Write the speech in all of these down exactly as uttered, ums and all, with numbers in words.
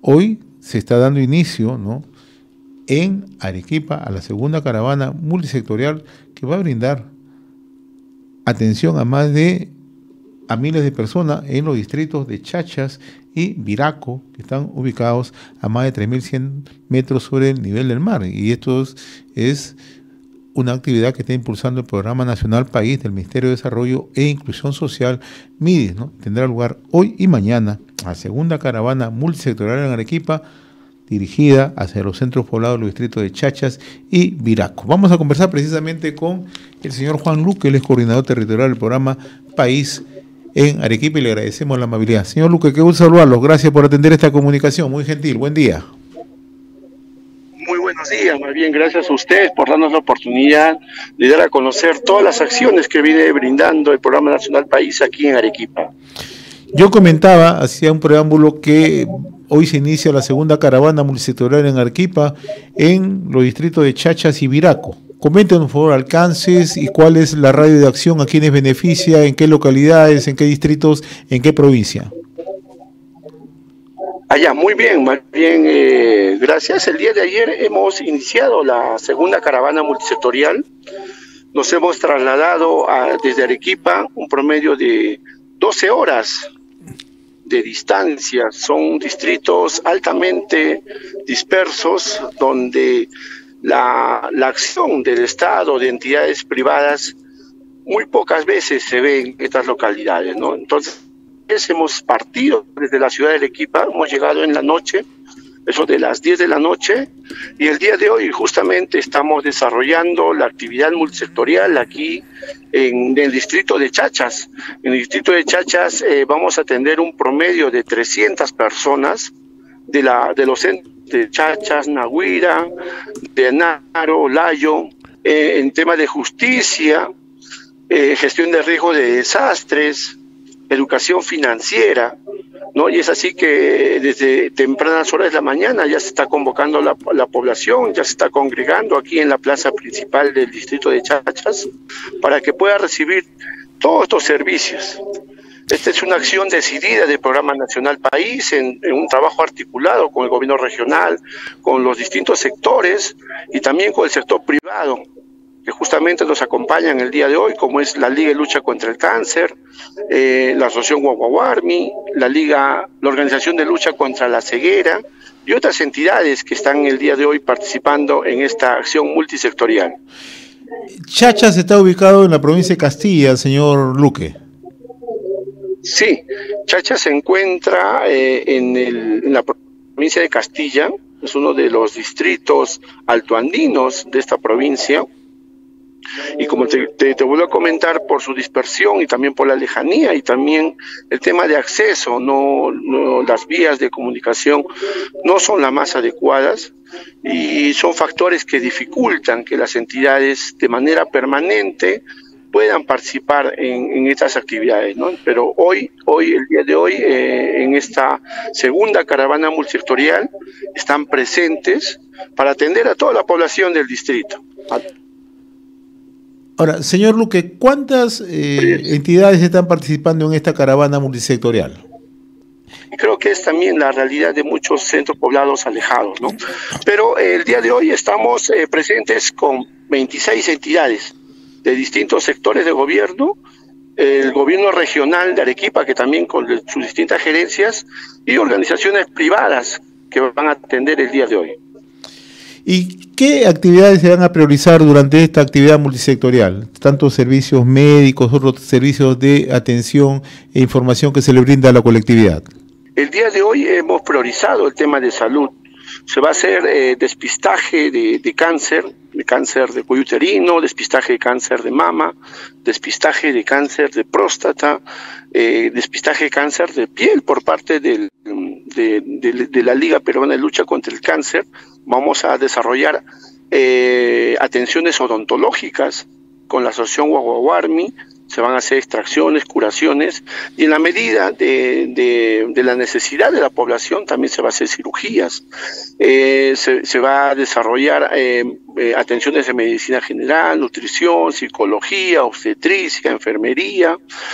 Hoy se está dando inicio, ¿no?, en Arequipa a la segunda caravana multisectorial que va a brindar atención a más de a miles de personas en los distritos de Chachas y Viraco, que están ubicados a más de tres mil cien metros sobre el nivel del mar. Y esto es, es una actividad que está impulsando el Programa Nacional País del Ministerio de Desarrollo e Inclusión Social, MIDES, ¿no? Tendrá lugar hoy y mañana la segunda caravana multisectorial en Arequipa, dirigida hacia los centros poblados de los distritos de Chachas y Viraco. Vamos a conversar precisamente con el señor Juan Luque, él es coordinador territorial del programa País en Arequipa y le agradecemos la amabilidad. Señor Luque, qué gusto saludarlo. Gracias por atender esta comunicación. Muy gentil. Buen día. Muy buenos días. Más bien, gracias a ustedes por darnos la oportunidad de dar a conocer todas las acciones que viene brindando el Programa Nacional País aquí en Arequipa. Yo comentaba, hacía un preámbulo, que hoy se inicia la segunda caravana multisectorial en Arequipa en los distritos de Chachas y Viraco. Coméntenos, por favor, alcances y cuál es la radio de acción, a quiénes beneficia, en qué localidades, en qué distritos, en qué provincia. Allá, muy bien, más bien, eh, gracias. El día de ayer hemos iniciado la segunda caravana multisectorial. Nos hemos trasladado a, desde Arequipa un promedio de doce horas de distancia. Son distritos altamente dispersos donde la, la acción del Estado, de entidades privadas, muy pocas veces se ve en estas localidades, ¿no? Entonces, hemos partido desde la ciudad de Arequipa, hemos llegado en la noche, eso de las diez de la noche, y el día de hoy justamente estamos desarrollando la actividad multisectorial aquí en el distrito de Chachas. En el distrito de Chachas eh, vamos a atender un promedio de trescientas personas de, la, de los centros de Chachas, Naguira, de Naro, Layo, eh, en temas de justicia, eh, gestión de riesgo de desastres, educación financiera, ¿no? Y es así que desde tempranas horas de la mañana ya se está convocando la, la población, ya se está congregando aquí en la plaza principal del distrito de Chachas para que pueda recibir todos estos servicios. Esta es una acción decidida del Programa Nacional País en, en un trabajo articulado con el gobierno regional, con los distintos sectores y también con el sector privado, que justamente nos acompañan el día de hoy, como es la Liga de Lucha contra el Cáncer, eh, la Asociación Guaguaguarmi, la Liga, la Organización de Lucha contra la Ceguera y otras entidades que están el día de hoy participando en esta acción multisectorial. Chachas está ubicado en la provincia de Castilla, señor Luque. Sí, Chachas se encuentra eh, en, el, en la provincia de Castilla, es uno de los distritos altoandinos de esta provincia. Y como te, te, te vuelvo a comentar, por su dispersión y también por la lejanía y también el tema de acceso, no, no las vías de comunicación no son las más adecuadas y son factores que dificultan que las entidades de manera permanente puedan participar en, en estas actividades, ¿no? Pero hoy, hoy, el día de hoy, eh, en esta segunda caravana multisectorial, están presentes para atender a toda la población del distrito. Ahora, señor Luque, ¿cuántas eh, entidades están participando en esta caravana multisectorial? Creo que es también la realidad de muchos centros poblados alejados, ¿no? Pero eh, el día de hoy estamos eh, presentes con veintiséis entidades de distintos sectores de gobierno, el gobierno regional de Arequipa, que también con sus distintas gerencias, y organizaciones privadas que van a atender el día de hoy. ¿Y qué actividades se van a priorizar durante esta actividad multisectorial? Tantos servicios médicos, otros servicios de atención e información que se le brinda a la colectividad. El día de hoy hemos priorizado el tema de salud. Se va a hacer eh, despistaje de, de cáncer, de cáncer de cuello uterino, despistaje de cáncer de mama, despistaje de cáncer de próstata, eh, despistaje de cáncer de piel por parte del, de, de, de la Liga Peruana de Lucha contra el Cáncer. Vamos a desarrollar eh, atenciones odontológicas con la Asociación Guaguaguarmi. Se van a hacer extracciones, curaciones, y en la medida de, de, de la necesidad de la población también se va a hacer cirugías. Eh, se, se va a desarrollar eh, eh, atenciones de medicina general, nutrición, psicología, obstetricia, enfermería,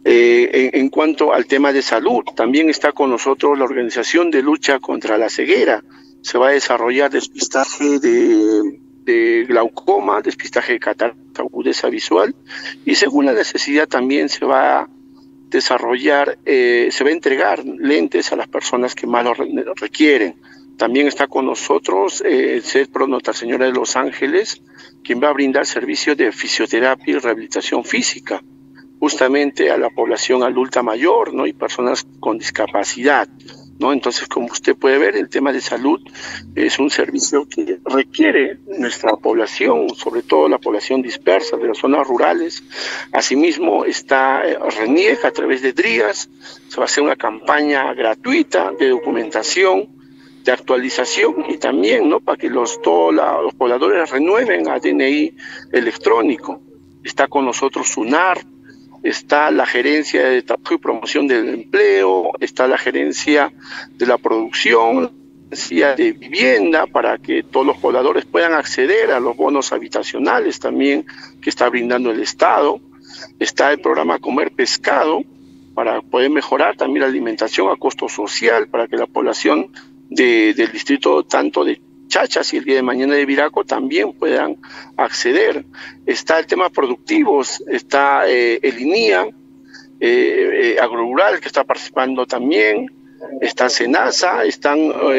Eh, en, en cuanto al tema de salud, también está con nosotros la Organización de Lucha contra la Ceguera. Se va a desarrollar despistaje de, de glaucoma, despistaje de catarata, agudeza visual, y según la necesidad también se va a desarrollar, eh, se va a entregar lentes a las personas que más lo requieren. También está con nosotros eh, el CESPRO Nuestra Señora de los Ángeles, quien va a brindar servicios de fisioterapia y rehabilitación física, justamente a la población adulta mayor, ¿no? Y personas con discapacidad, ¿no? Entonces, como usted puede ver, el tema de salud es un servicio que requiere nuestra población, sobre todo la población dispersa de las zonas rurales. Asimismo, está eh, RENIEC a través de DRIAS, se va a hacer una campaña gratuita de documentación, de actualización, y también, ¿no?, para que los, todos la, los pobladores renueven a D N I electrónico. Está con nosotros SUNAR, está la gerencia de trabajo y promoción del empleo, está la gerencia de la producción, la gerencia de vivienda, para que todos los pobladores puedan acceder a los bonos habitacionales también que está brindando el Estado. Está el programa Comer Pescado, para poder mejorar también la alimentación a costo social, para que la población de, del distrito tanto de Chachas y el día de mañana de Viraco también puedan acceder. Está el tema productivos, está eh, el INIA, eh, eh, Agrorural, que está participando también, está SENASA, están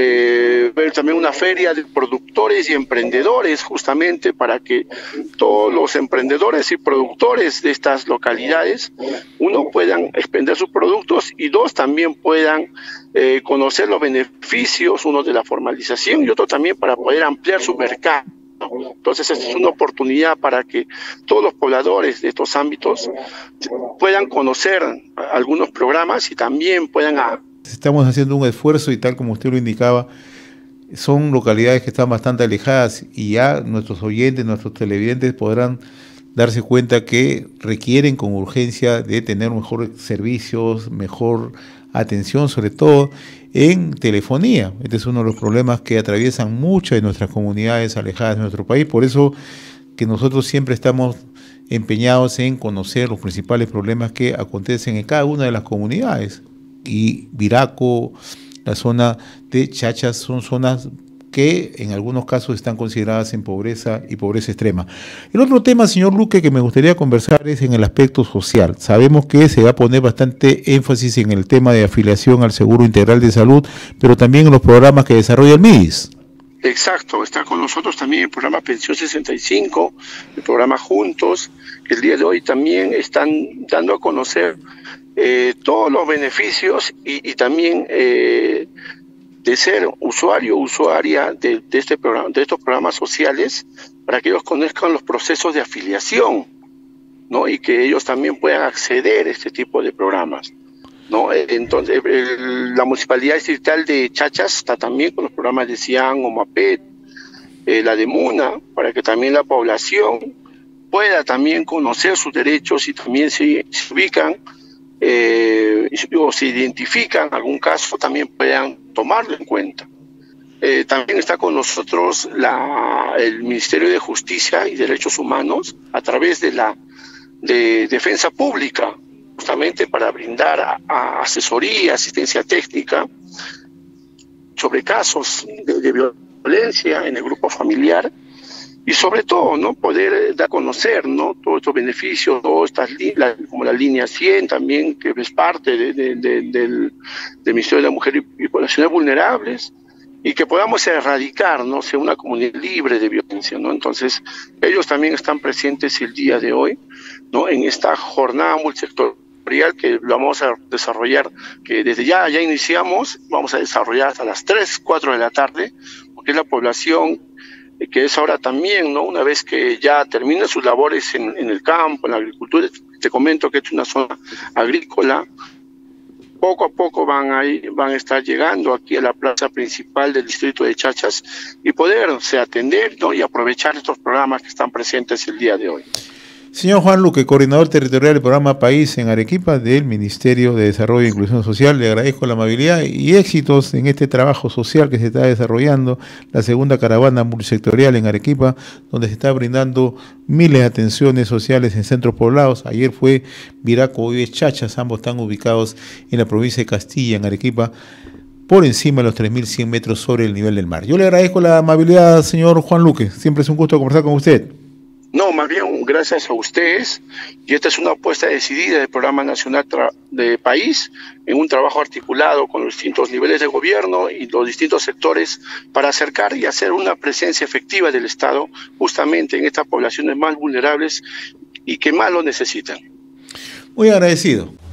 eh, también una feria de productores y emprendedores, justamente para que todos los emprendedores y productores de estas localidades, uno, puedan expender sus productos, y dos, también puedan eh, conocer los beneficios, uno de la formalización y otro también para poder ampliar su mercado. Entonces, esta es una oportunidad para que todos los pobladores de estos ámbitos puedan conocer algunos programas y también puedan a Estamos haciendo un esfuerzo, y tal como usted lo indicaba, son localidades que están bastante alejadas, y ya nuestros oyentes, nuestros televidentes podrán darse cuenta que requieren con urgencia de tener mejores servicios, mejor atención, sobre todo en telefonía. Este es uno de los problemas que atraviesan muchas de nuestras comunidades alejadas de nuestro país. Por eso que nosotros siempre estamos empeñados en conocer los principales problemas que acontecen en cada una de las comunidades. Y Viraco, la zona de Chachas, son zonas que en algunos casos están consideradas en pobreza y pobreza extrema. El otro tema, señor Luque, que me gustaría conversar es en el aspecto social. Sabemos que se va a poner bastante énfasis en el tema de afiliación al Seguro Integral de Salud, pero también en los programas que desarrolla el M I D S. Exacto, está con nosotros también el programa Pensión sesenta y cinco, el programa Juntos, que el día de hoy también están dando a conocer Eh, todos los beneficios y, y también eh, de ser usuario o usuaria de, de, este programa, de estos programas sociales, para que ellos conozcan los procesos de afiliación, ¿no? Y que ellos también puedan acceder a este tipo de programas, ¿no? Entonces, el, la Municipalidad Distrital de Chachas está también con los programas de CIAN, OMAPET, eh, la de MUNA, para que también la población pueda también conocer sus derechos y también se, se ubican Eh, o se identifican algún caso, también puedan tomarlo en cuenta. Eh, también está con nosotros la, el Ministerio de Justicia y Derechos Humanos a través de la de Defensa Pública, justamente para brindar a, a asesoría, asistencia técnica sobre casos de, de violencia en el grupo familiar. Y sobre todo, ¿no?, poder dar a conocer, ¿no?, todos estos beneficios, todas estas líneas, como la línea cien también, que es parte de, de, de, del, del Ministerio de la Mujer y, y Poblaciones Vulnerables, y que podamos erradicar, ¿no?, sea una comunidad libre de violencia, ¿no? Entonces, ellos también están presentes el día de hoy, ¿no?, en esta jornada multisectorial que lo vamos a desarrollar, que desde ya, ya iniciamos, vamos a desarrollar hasta las tres, cuatro de la tarde, porque la población que es ahora también, ¿no?, una vez que ya termina sus labores en, en el campo, en la agricultura, te comento que es una zona agrícola, poco a poco van a, ir, van a estar llegando aquí a la plaza principal del distrito de Chachas y poderse atender, ¿no?, y aprovechar estos programas que están presentes el día de hoy. Señor Juan Luque, coordinador territorial del programa País en Arequipa del Ministerio de Desarrollo e Inclusión Social, le agradezco la amabilidad y éxitos en este trabajo social que se está desarrollando, la segunda caravana multisectorial en Arequipa, donde se está brindando miles de atenciones sociales en centros poblados. Ayer fue Viraco, hoy es Chachas, ambos están ubicados en la provincia de Castilla, en Arequipa, por encima de los tres mil cien metros sobre el nivel del mar. Yo le agradezco la amabilidad, señor Juan Luque, siempre es un gusto conversar con usted. No, más bien gracias a ustedes, y esta es una apuesta decidida del Programa Nacional de País, en un trabajo articulado con los distintos niveles de gobierno y los distintos sectores para acercar y hacer una presencia efectiva del Estado justamente en estas poblaciones más vulnerables y que más lo necesitan. Muy agradecido.